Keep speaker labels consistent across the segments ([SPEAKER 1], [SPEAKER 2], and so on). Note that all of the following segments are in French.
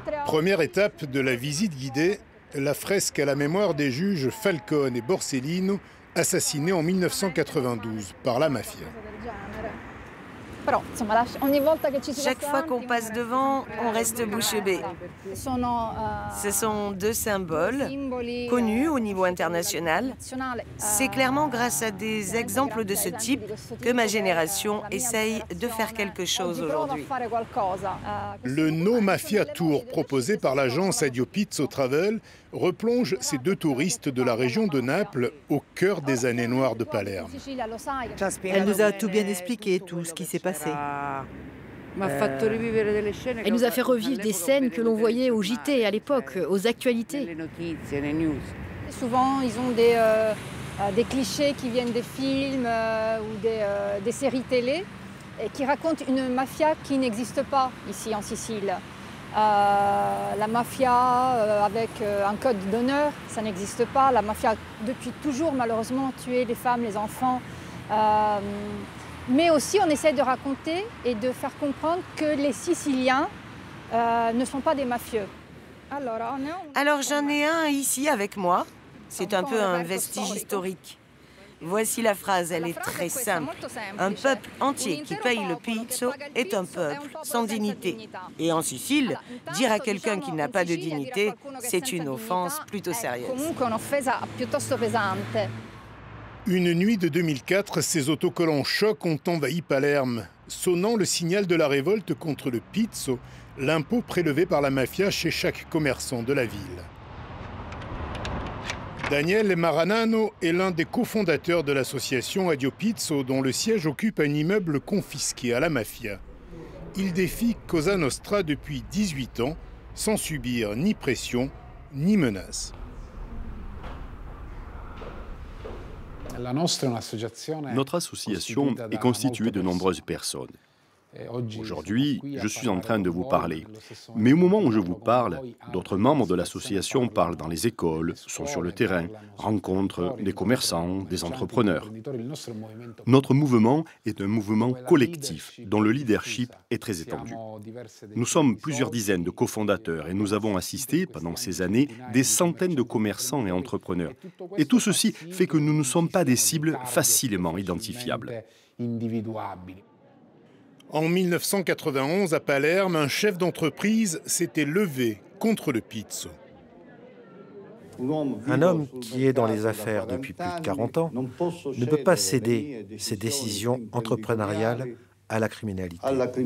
[SPEAKER 1] Première étape de la visite guidée, la fresque à la mémoire des juges Falcone et Borsellino, assassinés en 1992 par la mafia.
[SPEAKER 2] Chaque fois qu'on passe devant, on reste bouche bée. Ce sont deux symboles connus au niveau international. C'est clairement grâce à des exemples de ce type que ma génération essaye de faire quelque chose aujourd'hui.
[SPEAKER 1] Le No Mafia Tour proposé par l'agence Adio Pizzo Travel replonge ces deux touristes de la région de Naples au cœur des années noires de Palerme.
[SPEAKER 3] Elle nous a tout bien expliqué, tout ce qui s'est passé.
[SPEAKER 4] Elle nous a fait revivre des scènes que l'on voyait au JT à l'époque, aux actualités.
[SPEAKER 5] Souvent, ils ont des clichés qui viennent des films ou des séries télé et qui racontent une mafia qui n'existe pas ici en Sicile. La mafia avec un code d'honneur, ça n'existe pas. La mafia, depuis toujours, malheureusement, tué les femmes, les enfants. Mais aussi, on essaie de raconter et de faire comprendre que les Siciliens ne sont pas des mafieux.
[SPEAKER 2] Alors j'en ai un ici avec moi. C'est un peu un vestige historique. Voici la phrase, elle est très simple. Un peuple entier qui paye le pizzo est un peuple sans dignité. Et en Sicile, dire à quelqu'un qu'il n'a pas de dignité, c'est une offense plutôt sérieuse.
[SPEAKER 1] Une nuit de 2004, ces autocollants chocs ont envahi Palerme, sonnant le signal de la révolte contre le pizzo, l'impôt prélevé par la mafia chez chaque commerçant de la ville. Daniele Maranano est l'un des cofondateurs de l'association Adio Pizzo, dont le siège occupe un immeuble confisqué à la mafia. Il défie Cosa Nostra depuis 18 ans, sans subir ni pression ni menace.
[SPEAKER 6] Notre association est constituée de nombreuses personnes. Aujourd'hui, je suis en train de vous parler. Mais au moment où je vous parle, d'autres membres de l'association parlent dans les écoles, sont sur le terrain, rencontrent des commerçants, des entrepreneurs. Notre mouvement est un mouvement collectif dont le leadership est très étendu. Nous sommes plusieurs dizaines de cofondateurs et nous avons assisté, pendant ces années, des centaines de commerçants et entrepreneurs. Et tout ceci fait que nous ne sommes pas des cibles facilement identifiables.
[SPEAKER 1] En 1991, à Palerme, un chef d'entreprise s'était levé contre le pizzo.
[SPEAKER 7] Un homme qui est dans les affaires depuis plus de 40 ans ne peut pas céder ses décisions entrepreneuriales à la criminalité.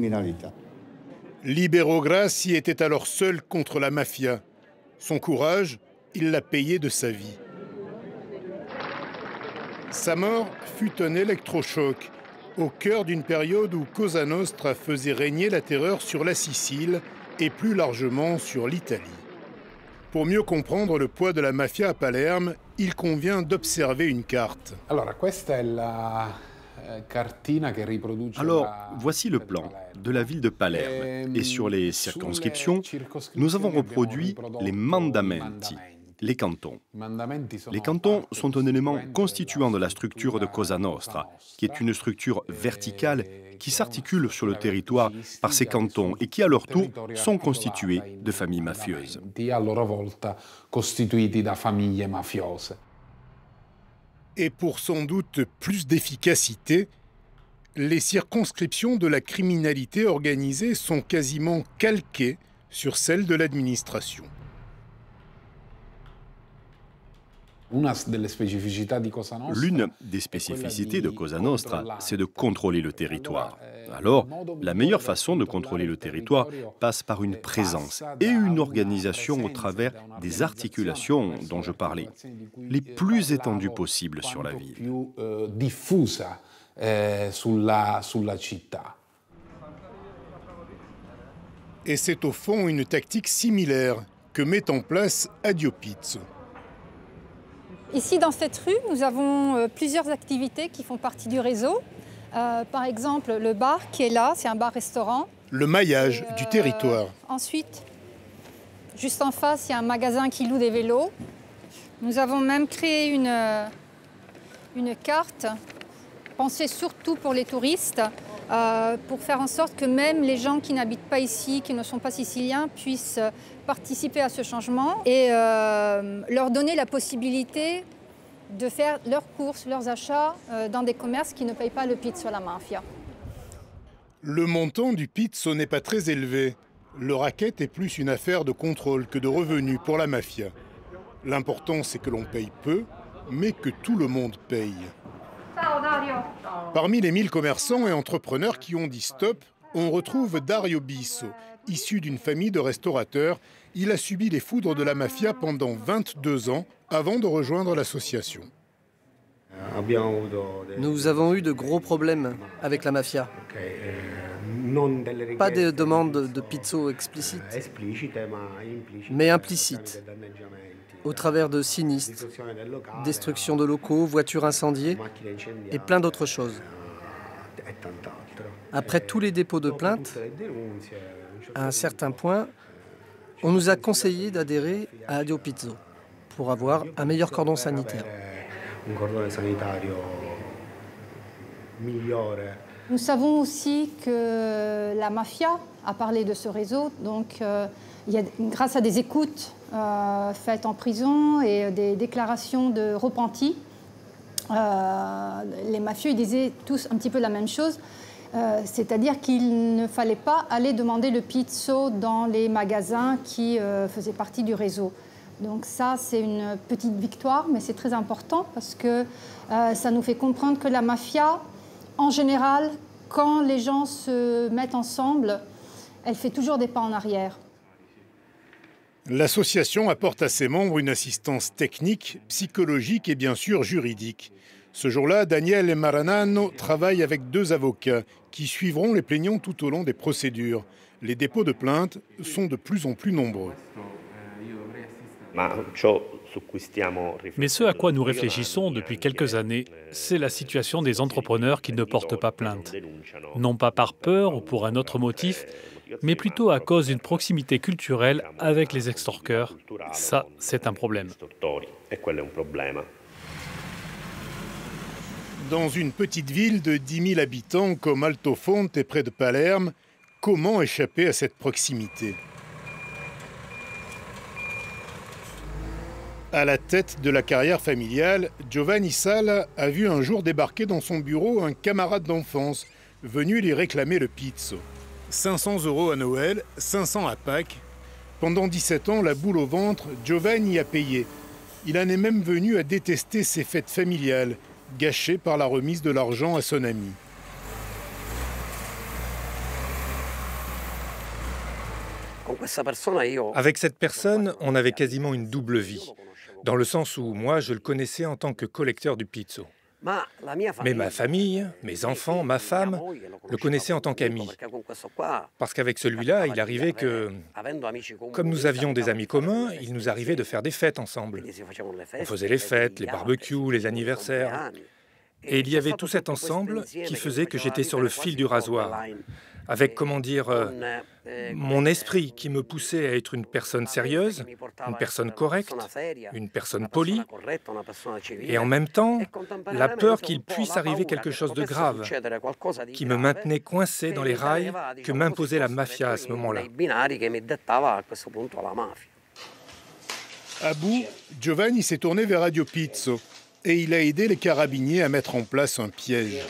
[SPEAKER 1] Libero Grassi était alors seul contre la mafia. Son courage, il l'a payé de sa vie. Sa mort fut un électrochoc, au cœur d'une période où Cosa Nostra faisait régner la terreur sur la Sicile et plus largement sur l'Italie. Pour mieux comprendre le poids de la mafia à Palerme, il convient d'observer une carte.
[SPEAKER 6] Alors, voici le plan de la ville de Palerme. Et sur les circonscriptions, nous avons reproduit les mandamenti, les cantons. Les cantons sont un élément constituant de la structure de Cosa Nostra, qui est une structure verticale qui s'articule sur le territoire par ces cantons et qui, à leur tour, sont constitués de familles mafieuses.
[SPEAKER 1] Et pour sans doute plus d'efficacité, les circonscriptions de la criminalité organisée sont quasiment calquées sur celles de l'administration.
[SPEAKER 6] L'une des spécificités de Cosa Nostra, c'est de contrôler le territoire. Alors, la meilleure façon de contrôler le territoire passe par une présence et une organisation au travers des articulations dont je parlais, les plus étendues possibles sur la ville.
[SPEAKER 1] Et c'est au fond une tactique similaire que met en place Adio Pizzo.
[SPEAKER 5] Ici, dans cette rue, nous avons plusieurs activités qui font partie du réseau. Par exemple, le bar qui est là, c'est un bar-restaurant.
[SPEAKER 1] Le maillage du territoire.
[SPEAKER 5] Ensuite, juste en face, il y a un magasin qui loue des vélos. Nous avons même créé une carte pensée surtout pour les touristes, pour faire en sorte que même les gens qui n'habitent pas ici, qui ne sont pas siciliens, puissent participer à ce changement et leur donner la possibilité de faire leurs courses, leurs achats dans des commerces qui ne payent pas le pizzo alla mafia.
[SPEAKER 1] Le montant du pizzo n'est pas très élevé. Le racket est plus une affaire de contrôle que de revenus pour la mafia. L'important, c'est que l'on paye peu, mais que tout le monde paye. Parmi les 1000 commerçants et entrepreneurs qui ont dit stop, on retrouve Dario Bisso. Issu d'une famille de restaurateurs, il a subi les foudres de la mafia pendant 22 ans avant de rejoindre l'association.
[SPEAKER 8] Nous avons eu de gros problèmes avec la mafia. Pas de demande de pizzo explicite, mais implicite, au travers de sinistres, destruction de locaux, voitures incendiées et plein d'autres choses. Après tous les dépôts de plaintes, à un certain point, on nous a conseillé d'adhérer à Addio Pizzo pour avoir un meilleur cordon sanitaire.
[SPEAKER 5] Nous savons aussi que la mafia a parlé de ce réseau, donc grâce à des écoutes faites en prison et des déclarations de repentis, les mafieux ils disaient tous un petit peu la même chose, c'est-à-dire qu'il ne fallait pas aller demander le pizzo dans les magasins qui faisaient partie du réseau. Donc ça, c'est une petite victoire, mais c'est très important parce que ça nous fait comprendre que la mafia, en général, quand les gens se mettent ensemble, elle fait toujours des pas en arrière.
[SPEAKER 1] L'association apporte à ses membres une assistance technique, psychologique et bien sûr juridique. Ce jour-là, Daniel Maranano travaille avec 2 avocats qui suivront les plaignants tout au long des procédures. Les dépôts de plaintes sont de plus en plus nombreux.
[SPEAKER 9] Mais ce à quoi nous réfléchissons depuis quelques années, c'est la situation des entrepreneurs qui ne portent pas plainte. Non pas par peur ou pour un autre motif, mais plutôt à cause d'une proximité culturelle avec les extorqueurs. Ça, c'est un problème.
[SPEAKER 1] Dans une petite ville de 10 000 habitants comme Altofonte près de Palerme, comment échapper à cette proximité ? À la tête de la carrière familiale, Giovanni Sala a vu un jour débarquer dans son bureau un camarade d'enfance, venu lui réclamer le pizzo. 500 € à Noël, 500 à Pâques. Pendant 17 ans, la boule au ventre, Giovanni a payé. Il en est même venu à détester ces fêtes familiales, gâchées par la remise de l'argent à son ami.
[SPEAKER 7] Avec cette personne, on avait quasiment une double vie, dans le sens où moi, je le connaissais en tant que collecteur du pizzo. Mais ma famille, mes enfants, ma femme, le connaissaient en tant qu'ami. Parce qu'avec celui-là, il arrivait que, comme nous avions des amis communs, il nous arrivait de faire des fêtes ensemble. On faisait les fêtes, les barbecues, les anniversaires. Et il y avait tout cet ensemble qui faisait que j'étais sur le fil du rasoir. Avec, mon esprit qui me poussait à être une personne sérieuse, une personne correcte, une personne polie, et en même temps, la peur qu'il puisse arriver quelque chose de grave, qui me maintenait coincé dans les rails que m'imposait la mafia à ce moment-là.
[SPEAKER 1] À bout, Giovanni s'est tourné vers Addio Pizzo et il a aidé les carabiniers à mettre en place un piège.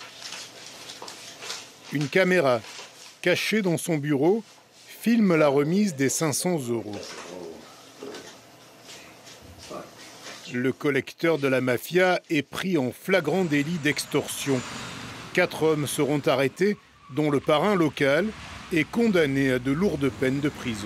[SPEAKER 1] Une caméra, cachée dans son bureau, filme la remise des 500 €. Le collecteur de la mafia est pris en flagrant délit d'extorsion. 4 hommes seront arrêtés, dont le parrain local, et condamnés à de lourdes peines de prison.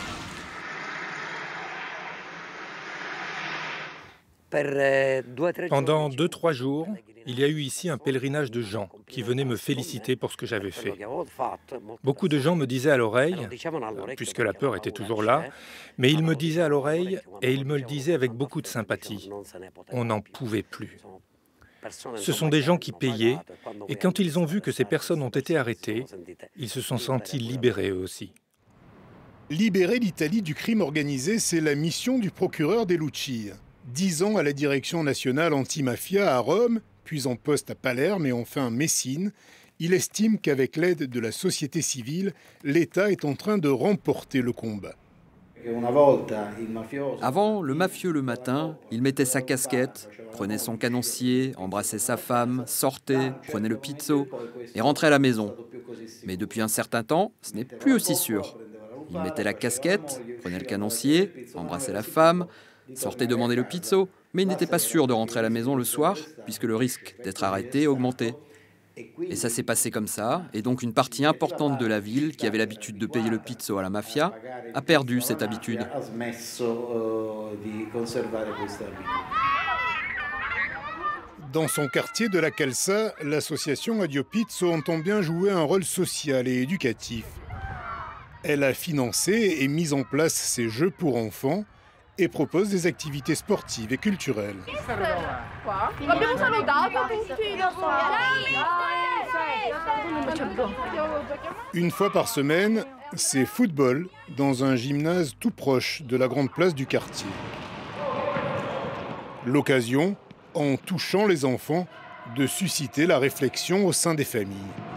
[SPEAKER 7] Pendant 2-3 jours, il y a eu ici un pèlerinage de gens qui venaient me féliciter pour ce que j'avais fait. Beaucoup de gens me disaient à l'oreille, puisque la peur était toujours là, mais ils me disaient à l'oreille, et ils me le disaient avec beaucoup de sympathie, on n'en pouvait plus. Ce sont des gens qui payaient, et quand ils ont vu que ces personnes ont été arrêtées, ils se sont sentis libérés eux aussi.
[SPEAKER 1] Libérer l'Italie du crime organisé, c'est la mission du procureur des Lucia. 10 ans à la direction nationale anti-mafia à Rome, puis en poste à Palerme et enfin Messine, Il estime qu'avec l'aide de la société civile, l'État est en train de remporter le combat.
[SPEAKER 10] Avant, le mafieux le matin, il mettait sa casquette, prenait son canoncier, embrassait sa femme, sortait, prenait le pizzo et rentrait à la maison. Mais depuis un certain temps, ce n'est plus aussi sûr. Il mettait la casquette, prenait le canoncier, embrassait la femme, sortait demander le pizzo, mais il n'était pas sûr de rentrer à la maison le soir, puisque le risque d'être arrêté augmentait. Et ça s'est passé comme ça, et donc une partie importante de la ville, qui avait l'habitude de payer le pizzo à la mafia, a perdu cette habitude.
[SPEAKER 1] Dans son quartier de la Calça, l'association Addio Pizzo entend bien jouer un rôle social et éducatif. Elle a financé et mis en place ces jeux pour enfants et propose des activités sportives et culturelles. Une fois par semaine, c'est football dans un gymnase tout proche de la grande place du quartier. L'occasion, en touchant les enfants, de susciter la réflexion au sein des familles.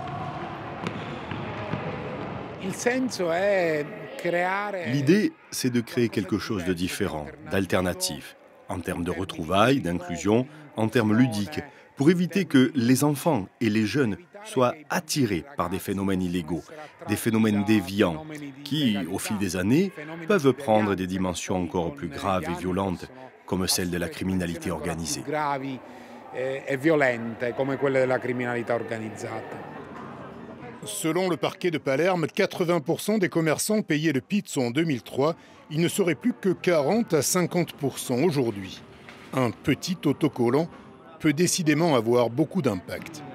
[SPEAKER 6] L'idée, c'est de créer quelque chose de différent, d'alternatif, en termes de retrouvailles, d'inclusion, en termes ludiques, pour éviter que les enfants et les jeunes soient attirés par des phénomènes illégaux, des phénomènes déviants, qui, au fil des années, peuvent prendre des dimensions encore plus graves et violentes, comme celle de la criminalité organisée.
[SPEAKER 1] Selon le parquet de Palerme, 80% des commerçants payaient le pizzo en 2003. Il ne serait plus que 40 à 50% aujourd'hui. Un petit autocollant peut décidément avoir beaucoup d'impact.